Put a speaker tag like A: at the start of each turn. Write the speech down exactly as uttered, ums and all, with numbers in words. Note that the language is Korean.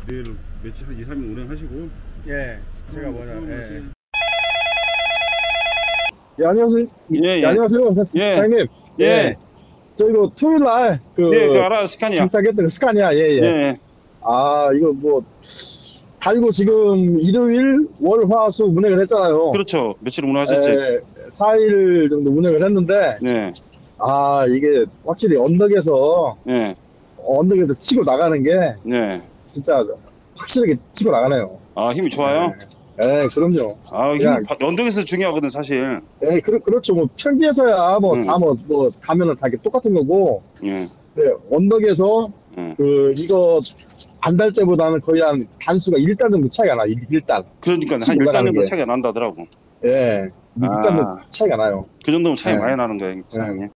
A: 내일 며칠 한 이, 삼 일 운행하시고.
B: 예, 제가 뭐냐. 예.
C: 예, 안녕하세요.
D: 예, 예.
C: 안녕하세요,
D: 예.
C: 사장님.
D: 예.
C: 예. 저 이거 토요일 날, 그,
D: 예, 그 알아, 스카니아.
C: 장착했던 그 스카니아, 예, 예.
D: 예.
C: 아, 이거 뭐, 달고 지금 일요일, 월, 화, 수 운행을 했잖아요.
D: 그렇죠. 며칠 운행하셨지?
C: 예, 사 일 정도 운행을 했는데,
D: 네.
C: 아, 이게 확실히 언덕에서,
D: 네.
C: 언덕에서 치고 나가는 게,
D: 네.
C: 진짜 확실하게 치고 나가네요.
D: 아, 힘이 좋아요?
C: 예, 예, 그럼요.
D: 아, 힘,
C: 그냥-
D: 언덕에서 중요하거든, 사실.
C: 예, 그, 그렇죠. 뭐, 평지에서야 뭐,
D: 음.
C: 다 뭐, 뭐, 가면은 다 이렇게 똑같은 거고,
D: 예.
C: 네, 언덕에서,
D: 예.
C: 그, 이거, 안 달 때보다는 거의 한 단수가 일 단 정도 차이가 나요. 일 단.
D: 그러니까 한
C: 치고
D: 열 단
C: 나가는
D: 정도
C: 게.
D: 차이가 난다더라고.
C: 예. 일 단 정도
D: 아.
C: 차이가 나요.
D: 그 정도면 차이
C: 네.
D: 많이 나는 거예요, 사장님.